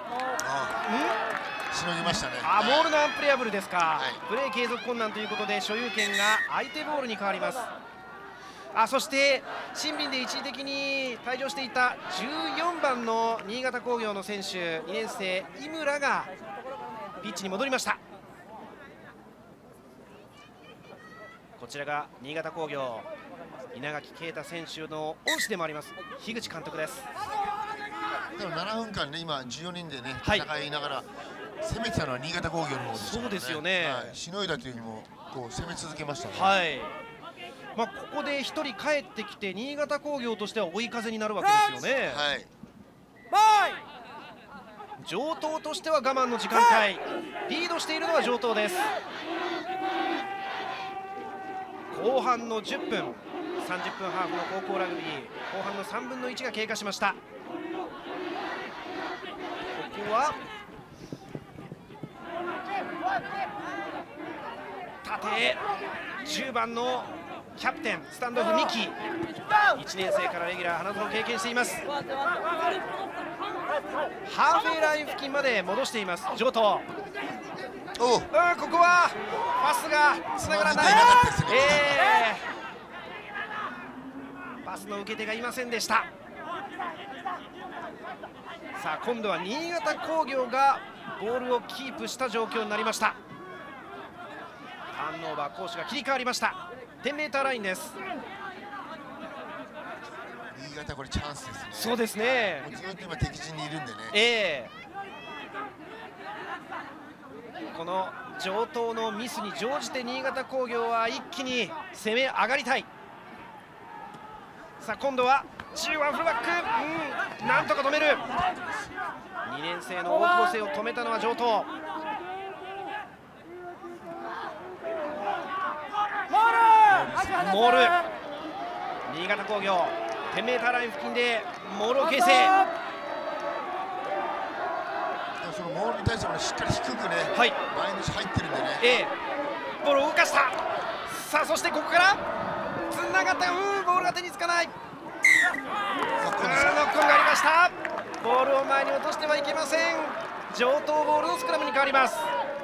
しのぎましたね。 モールのアンプレアブルですか。プレー継続困難ということで所有権が相手ボールに変わります。そしてシンビンで一時的に退場していた14番の新潟工業の選手、2年生井村がピッチに戻りました。こちらが新潟工業稲垣啓太選手の恩師でもあります樋口監督です。 でも7分間ね、今14人でね戦いながら攻めてたのは新潟工業の方ですからね。 そうですよね。 しのいだというよりもこう攻め続けましたね。 ここで1人帰ってきて新潟工業としては追い風になるわけですよね。城東としては我慢の時間帯、リードしているのは城東です。後半の10分、30分ハーフの高校ラグビー、後半の3分の1が経過しました。ここは縦10番のキャプテンスタンドオフ三木、1年生からレギュラー花園を経験しています。ハーフウェイライン付近まで戻しています城東。ここはパスがつながらない。パスの受け手がいませんでした。さあ今度は新潟工業がボールをキープした状況になりました。ターンオーバー、攻守が切り替わりました。10m ラインです。 新潟これチャンスですね。 そうですね。 ずっと今敵陣にいるんでね。 この城東のミスに乗じて新潟工業は一気に攻め上がりたい。さあ今度は中盤フルバック、なんとか止める。2年生の大久保生を止めたのは城東。モール、新潟工業 10m ライン付近でモールを形成。 そのモールに対してもしっかり低くね、前のし入ってるんでね、 ボールを動かした。さあそしてここからつながった、ボールが手につかない。ノックオンがありました。ボールを前に落としてはいけません。城東ボールのスクラムに変わります。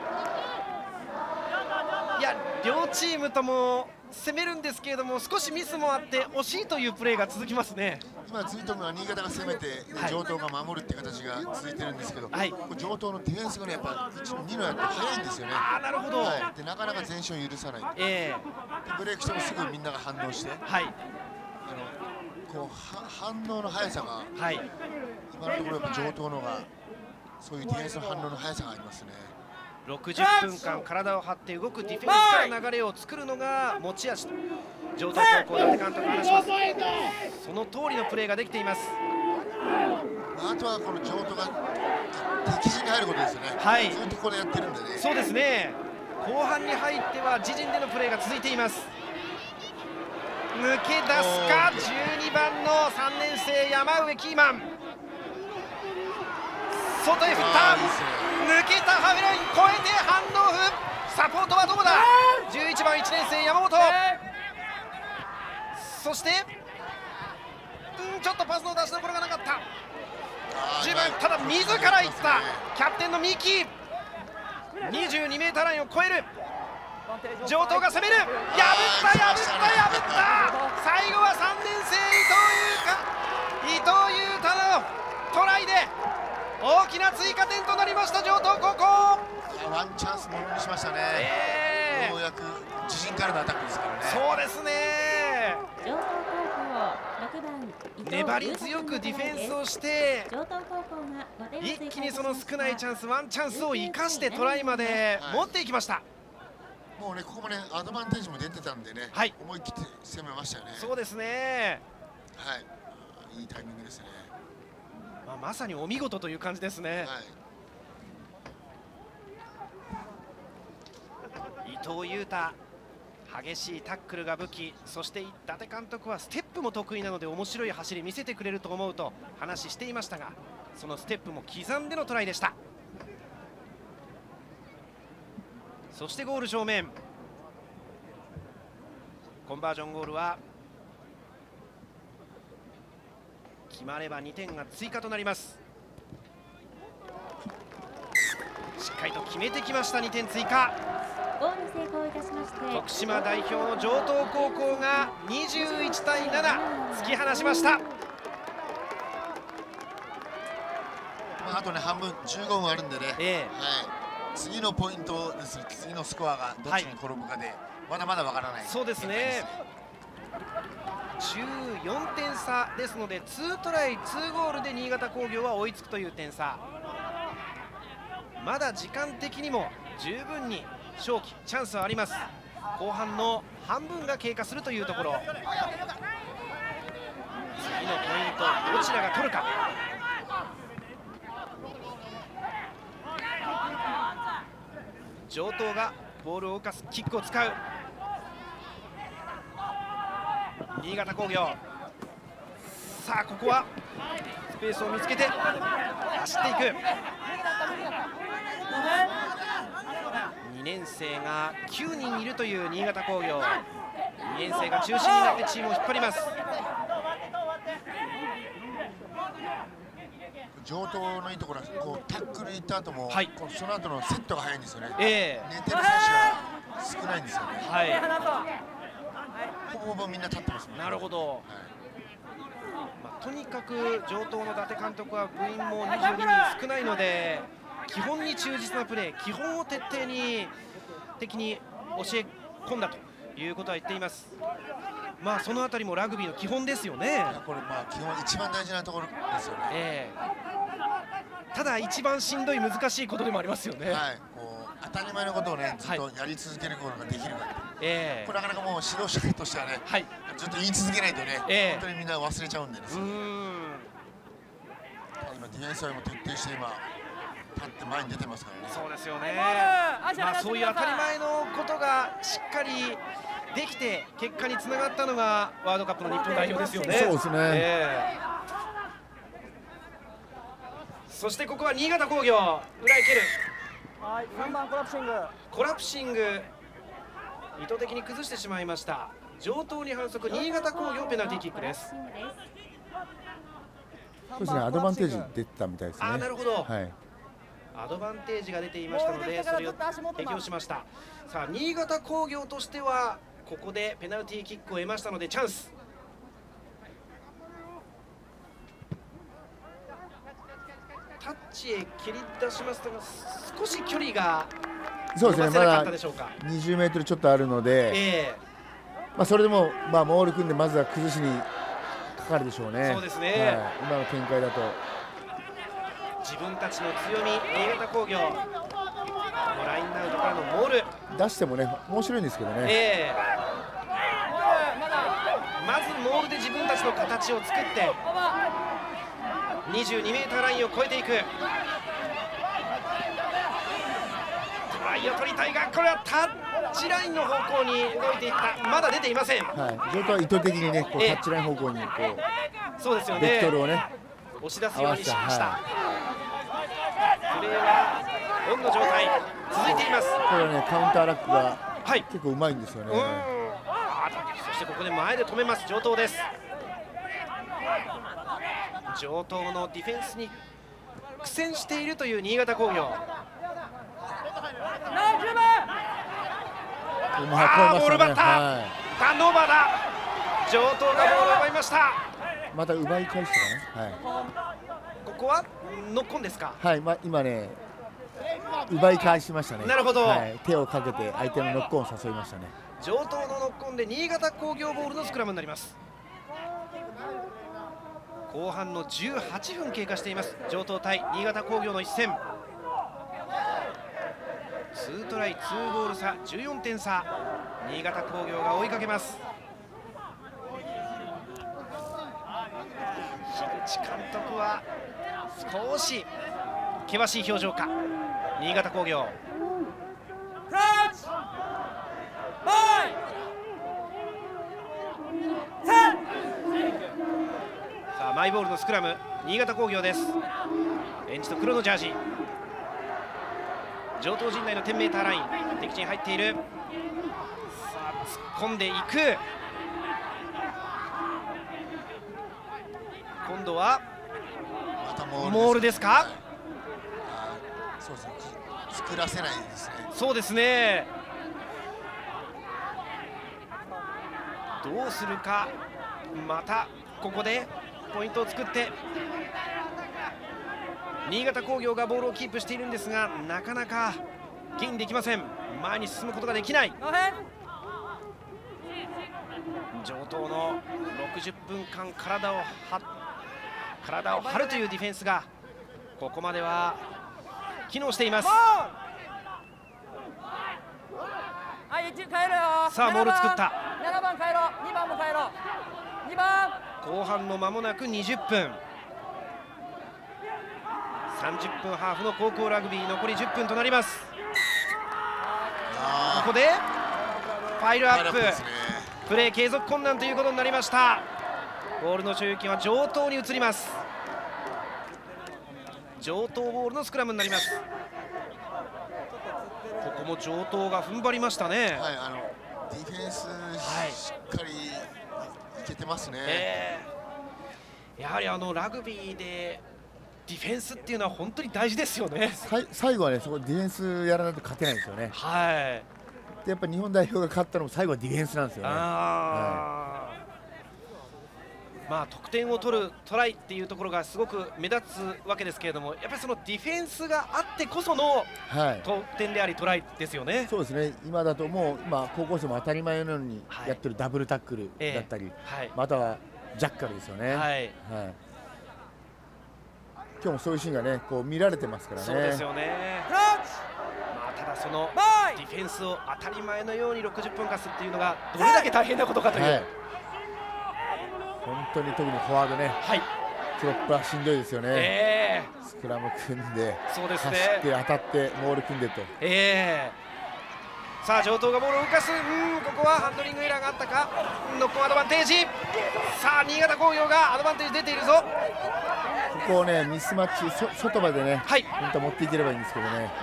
いや両チームとも攻めるんですけれども、少しミスもあって惜しいというプレーが続きますね。 今続いてるのは新潟が攻めて、城東が守るっていう形が続いてるんですけど、城東のディフェンスがねやっぱ1の2のやっぱ早いんですよね。 なるほど。 でなかなか前進を許さない。でブレイクしてもすぐみんなが反応して、こう反応の速さが、今のところやっぱ城東の方がそういうディフェンスの反応の速さがありますね。 60分間体を張って動くディフェンスから流れを作るのが持ち味と城東高校伊達監督が話します。その通りのプレーができています。 あとはこの城東が敵陣に入ることですよね。ずっとこれやってるんでね。 そうですね。後半に入っては自陣でのプレーが続いています。抜け出すか、12番の3年生山上キーマン、外へ振った。抜けたハーフライン越えてハンドオフ。サポートはどこだ。11番1年生山本。そしてちょっとパスの出しどころがなかった。10番ただ自らいったキャプテンの三木。22mラインを超える。城東が攻める。破った最後は3年生伊藤優太のトライで大きな追加点となりました城東高校。 ワンチャンスものにしましたね。ようやく自陣からのアタックですからね。 そうですね。粘り強くディフェンスをして一気にその少ないチャンス、ワンチャンスを生かしてトライまで持っていきました。 もうねここもねアドバンテージも出てたんでね、思い切って攻めましたよね。 そうですね。 いいタイミングですね。 まさにお見事という感じですね。伊藤優太激しいタックルが武器、そして伊達監督はステップも得意なので面白い走り見せてくれると思うと話していましたが、そのステップも刻んでのトライでした。そしてゴール正面、コンバージョンゴールは決まれば2点が追加となります。しっかりと決めてきました。2点追加。 ゴール成功いたしまして、 徳島代表の城東高校が21対7突き放しました。 あとね、半分15分あるんでね、はい、次のポイントです。次のスコアがどっちに転ぶかで、まだまだわからない。 そうですね。14点差ですので、2トライ2ゴールで新潟工業は追いつくという点差。まだ時間的にも十分に勝機チャンスはあります。後半の半分が経過するというところ、次のポイントどちらが取るか。城東がボールを動かす、キックを使う新潟工業。さあここはスペースを見つけて走っていく。2年生が9人いるという新潟工業。2年生が中心になってチームを引っ張ります。 城東のいいところはこうタックル行った後も、 はい、 その後のセットが早いんですよね。寝てる選手が少ないんですよね。 はい、 ほぼほぼみんな立ってますもんね。 なるほど。はい、とにかく城東の伊達監督は部員も22人少ないので、基本に忠実なプレー、基本を徹底的に教え込んだということは言っています。まあそのあたりもラグビーの基本ですよね。 これまあ基本一番大事なところですよね。 ただ一番しんどい難しいことでもありますよね。 はい、こう当たり前のことをねずっとやり続けることができるか、これなかなかもう指導者としてはね、はい、ずっと言い続けないとね、本当にみんな忘れちゃうんでね。今ディフェンスはも徹底して今立って前に出てますからね。 そうですよね。まあそういう当たり前のことがしっかりできて結果につながったのがワールドカップの日本代表ですよね。 そうですね。 そしてここは新潟工業、裏へ蹴る。 はい、3番コラプシング。 コラプシング、意図的に崩してしまいました。城東に反則、新潟工業ペナルティーキックです。 そうですね、アドバンテージ出てたみたいですね。 なるほど。 はい。 アドバンテージが出ていましたので、それを適用しました。さあ新潟工業としてはここでペナルティーキックを得ましたのでチャンス。タッチへ蹴り出しますと少し距離がそうですね、まだ20メートルちょっとあるので、まあそれでもまあモール組んでまずは崩しにかかるでしょうね。 そうですね。はい、 今の展開だと自分たちの強み、新潟工業このラインアウトからのモール出してもね面白いんですけどね。 まずモールで自分たちの形を作って22メーターラインを越えていく。トライを取りたいが、これはタッチラインの方向に動いていった。まだ出ていません。 はい、状態は意図的にねこうタッチライン方向にこうそうですよね、 ベクトルをね押し出すようにしました。プレーはオンの状態続いています。 これはねカウンターラックが結構うまいんですよね。 そしてここで前で止めます、城東です。城東のディフェンスに苦戦しているという新潟工業。ボール奪った、ターンオーバーだ。城東がボールを奪いました。 また奪い返したかな。はい、 ここはノックオンですか。 はい、今ね奪い返しましたね。 なるほど、 はい、手をかけて相手のノックオンを誘いましたね。 城東のノックオンで新潟工業ボールのスクラムになります。後半の18分経過しています。城東対新潟工業の一戦、2トライ2ゴール差、14点差、新潟工業が追いかけます。樋口監督は少し険しい表情か。新潟工業さあマイボールのスクラム、新潟工業です。エンジと黒のジャージ、城東陣内の 10m ライン、敵地に入っている。さあ突っ込んでいく。今度はまたモールですか。 そうですね、作らせないですね。 そうですね、どうするか。またここでポイントを作って、新潟工業がボールをキープしているんですが、なかなかゲインできません。前に進むことができない。城東の60分間体を張るというディフェンスがここまでは機能しています。さあモール作った。 7番帰ろう、2番も帰ろう。2番後半の間もなく20分、30分ハーフの高校ラグビー、残り10分となります。ここでファイルアップ、プレー継続困難ということになりました。ボールの所有権は城東に移ります。城東ボールのスクラムになります。ここも城東が踏ん張りましたね。 はい、ディフェンスしっかりいけてますね。 やはりラグビーでディフェンスっていうのは本当に大事ですよね。 最後はね、そこディフェンスやらないと勝てないんですよね。 はい。 でやっぱ日本代表が勝ったのも最後はディフェンスなんですよね。 まあ得点を取るトライっていうところがすごく目立つわけですけれども、やっぱりそのディフェンスがあってこその得点でありトライですよね。 そうですね。今だともう高校生も当たり前のようにやってるダブルタックルだったり、またはジャッカルですよね。今日もそういうシーンがねこう見られてますからね。 そうですよね。ただそのディフェンスを当たり前のように60分間するっていうのがどれだけ大変なことかという。 本当に特にフォワードね、プロップはしんどいですよね。スクラム組んで、走って当たってモール組んでと。 さあ城東がボールを動かす。ここはハンドリングエラーがあったか。ノックオンアドバンテージ。さあ新潟工業がアドバンテージ出ているぞ。 ここをねミスマッチ外までね、本当は持っていければいいんですけどね。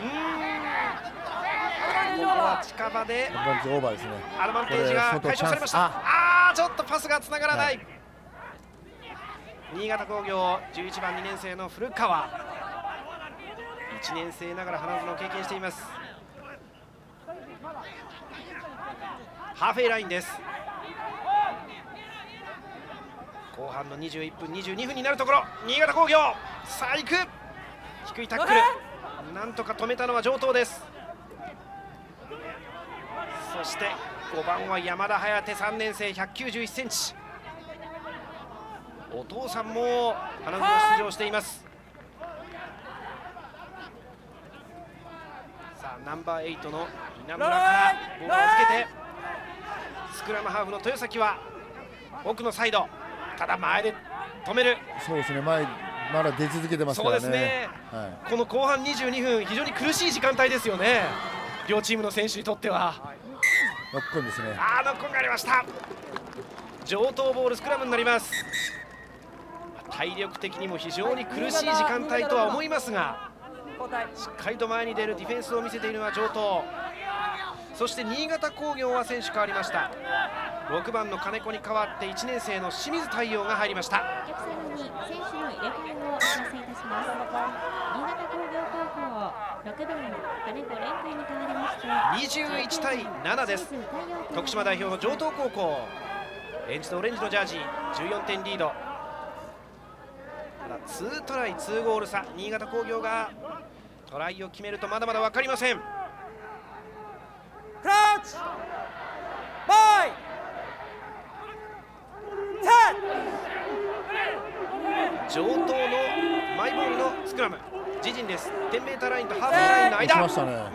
ここは近場でアドバンテージオーバーですね。 アドバンテージが解消されました。ちょっとパスがつながらない。新潟工業11番2年生の古川、1年生ながら花園を経験しています。ハーフウェイラインです。後半の21分22分になるところ、新潟工業さあ行く。低いタックル、なんとか止めたのは城東です。そして5番は山田颯3年生191センチ、お父さんも花園出場しています。さあナンバー8の稲村からボールをつけて、スクラムハーフの豊崎は奥のサイド、ただ前で止める。 そうですね、前まだ出続けてますからね。 そうですね、この後半22分非常に苦しい時間帯ですよね、両チームの選手にとっては。 ノックオンですね。 ノックオンがありました。城東ボールスクラムになります。体力的にも非常に苦しい時間帯とは思いますが、しっかりと前に出るディフェンスを見せているのは城東。そして新潟工業は選手変わりました。6番の金子に代わって1年生の清水太陽が入りました。 お客様に選手の入れ替えをお知らせいたします。新潟工業高校6番金子蓮君に代わりまして 21対7です。徳島代表の城東高校、エンジとオレンジのジャージ、14点リード。2トライ2ゴール差、新潟工業がトライを決めるとまだまだ分かりません。 クラッチバイ城東のマイボールのスクラム、自陣です。10mラインとハーフラインの間、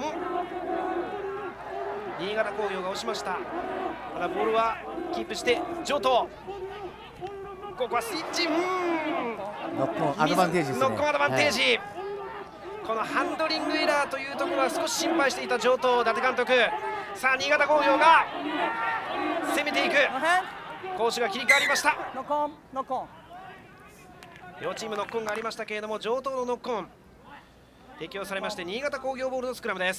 新潟工業が押しました。ただボールはキープして城東、ここはスイッチ、 ノックオンアドバンテージですね。 ノックオンアドバンテージ、このハンドリングエラーというところは少し心配していた城東、伊達監督。さあ新潟工業が攻めていく、攻守が切り替わりました。 両チームノックオンがありましたけれども、城東のノックオン適用されまして、新潟工業ボールのスクラムです。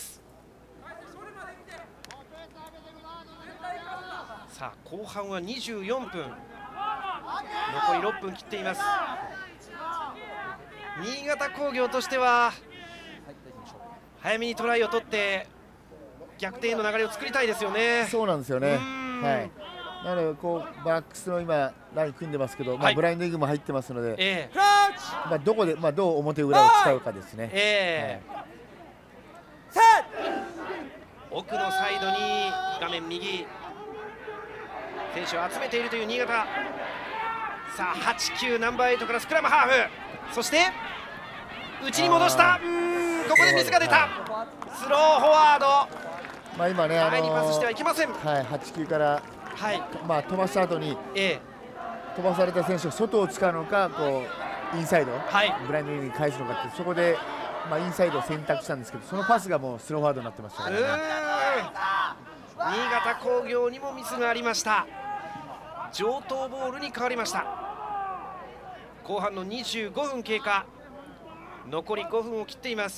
さあ後半は24分、残り6分切っています。新潟工業としては早めにトライを取って逆転の流れを作りたいですよね。 そうなんですよね。はい。なのでこうバックスの今ライン組んでますけど、ブラインディングも入ってますので、どこでどう表裏を使うかですね。 奥のサイドに画面右選手を集めているという新潟。さあ8、9ナンバー8からスクラムハーフ、そして内に戻した。ここでミスが出た。スローフォワード。 今ね、 前にパスしてはいけません。 はい、8、9から飛ばした後に、飛ばされた選手が外を使うのか、こうインサイド、ブラインドに返すのかって、そこで、インサイドを選択したんですけど、そのパスがもうスローフォワードになってましたからね。 新潟工業にもミスがありました。城東ボールに変わりました。後半の25分経過、残り5分を切っています。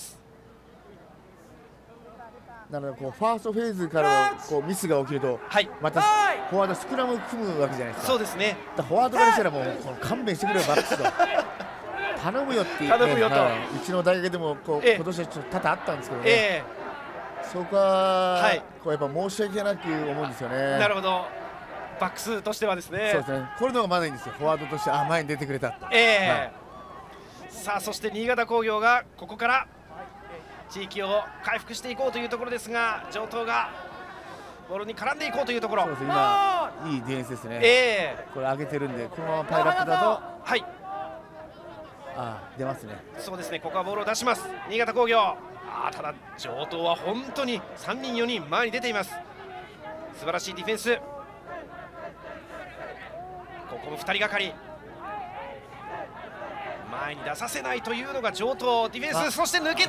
なのでこうファーストフェーズからこうミスが起きると、またフォワードスクラム組むわけじゃないですか。 そうですね。 フォワードからしたらもう勘弁してくれよバックスと頼むよっていう、うちの大学でもこう今年はちょっと多々あったんですけどね、そこはこうやっぱ申し訳なく思うんですよね。 なるほど。バックスとしてはですね。 そうですね。これのがまだいいんですよ。フォワードとして前に出てくれた。 さあそして新潟工業がここから地域を回復していこうというところですが、城東がボールに絡んでいこうというところ。 そうです。今いいディフェンスですね。これ上げてるんで、このままパイラップだと出ますね。 そうですね。ここはボールを出します新潟工業。ただ城東は本当に3人4人前に出ています。素晴らしいディフェンス。ここも2人がかり、前に出させないというのが城東ディフェンス。そして抜けて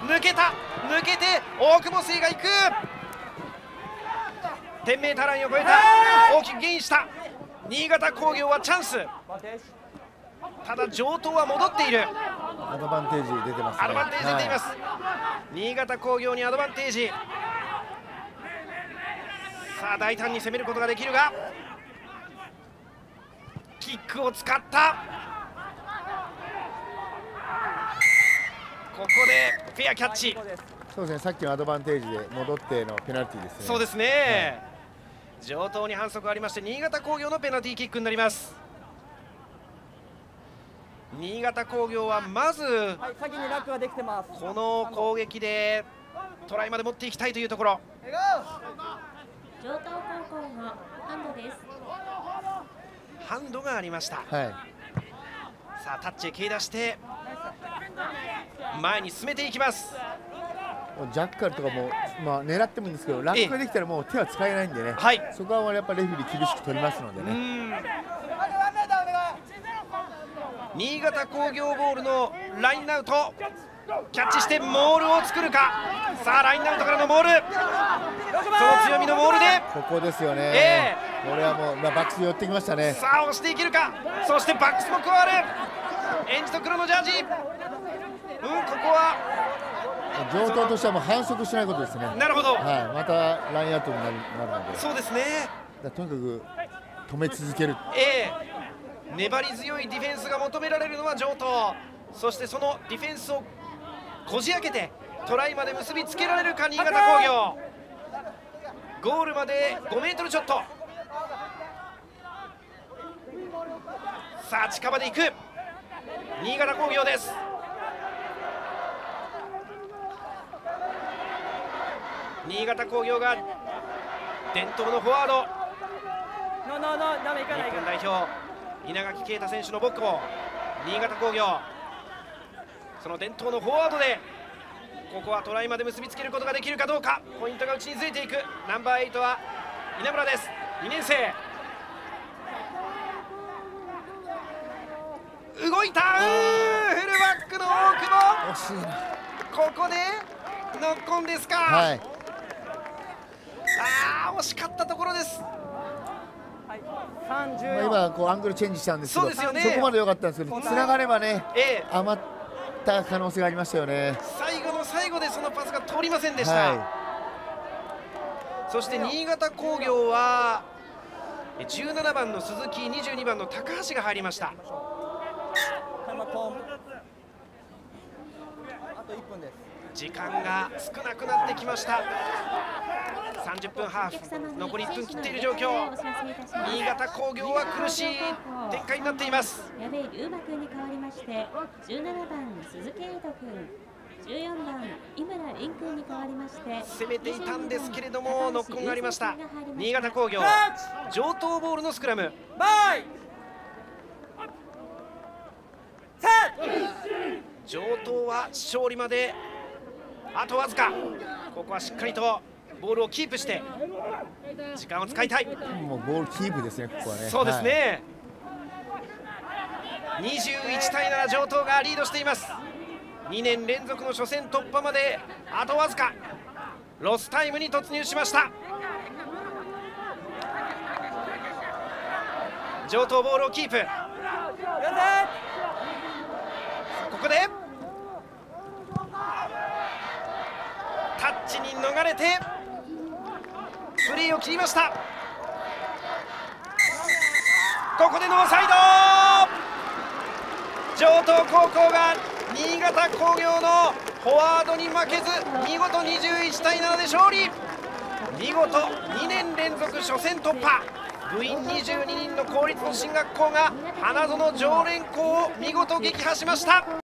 大久保星が行く。10mラインを超えた。大きくゲインした新潟工業はチャンス。ただ城東は戻っている。 アドバンテージ出てますね。 アドバンテージ出ています。新潟工業にアドバンテージ。さあ大胆に攻めることができるが、キックを使った。ここでフェアキャッチ。 そうですね。さっきのアドバンテージで戻ってのペナルティーですね。 そうですね。城東に反則がありまして、新潟工業のペナルティーキックになります。新潟工業はまずこの攻撃でトライまで持っていきたいというところ。 城東高校のハンドです。 ハンドがありました。さあタッチへ蹴り出して前に進めていきます。 ジャッカルとかも狙ってもいいんですけど、ラックができたらもう手は使えないんでね、そこはやっぱりレフェリー厳しく取りますのでね。 新潟工業ボールのラインアウト、キャッチしてモールを作るか。さあラインアウトからのモール、その強みのモールでここですよね。これはもうバックス寄ってきましたね。 さあ押していけるか。そしてバックスも加わる。エンジと黒のジャージ。ここは城東としてはもう反則しないことですね。 なるほど。 またラインアウトになるので。 そうですね。 とにかく止め続ける。 粘り強いディフェンスが求められるのは城東。そしてそのディフェンスをこじ開けてトライまで結びつけられるか新潟工業。ゴールまで5mちょっと。さあ近場で行く新潟工業です。新潟工業が伝統のフォワード、日本代表稲垣啓太選手の母校新潟工業、その伝統のフォワードでここはトライまで結びつけることができるかどうか。ポイントが内にずれていく。ナンバー8は稲村です。2年生動いた。フルバックの大久保、ここでノックオンですか。惜しかったところです。 今こうアングルチェンジしたんですけど、そこまで良かったんですけど、つながればね、余った可能性がありましたよね。 最後の最後でそのパスが通りませんでした。そして新潟工業は17番の鈴木、22番の高橋が入りました。時間が少なくなってきました。30分ハーフ、残り1分切っている状況。新潟工業は苦しい展開になっています。 矢部龍馬君に代わりまして17番鈴木瑛斗君、14番井村凛君に代わりまして攻めていたんですけれどもノックオンがありました。新潟工業上等ボールのスクラム。上等は勝利まであとわずか。ここはしっかりとボールをキープして時間を使いたい。 もうボールキープですね、ここはね。 そうですね、21対7、上等がリードしています。2年連続の初戦突破まであとわずか。ロスタイムに突入しました。上等ボールをキープ。ここでタッチに逃れてフリーを切りました。ここでノーサイド。上等高校が新潟工業のフォワードに負けず見事21対7で勝利。見事2年連続初戦突破。部員22人の公立の進学校が花園常連校を見事撃破しました。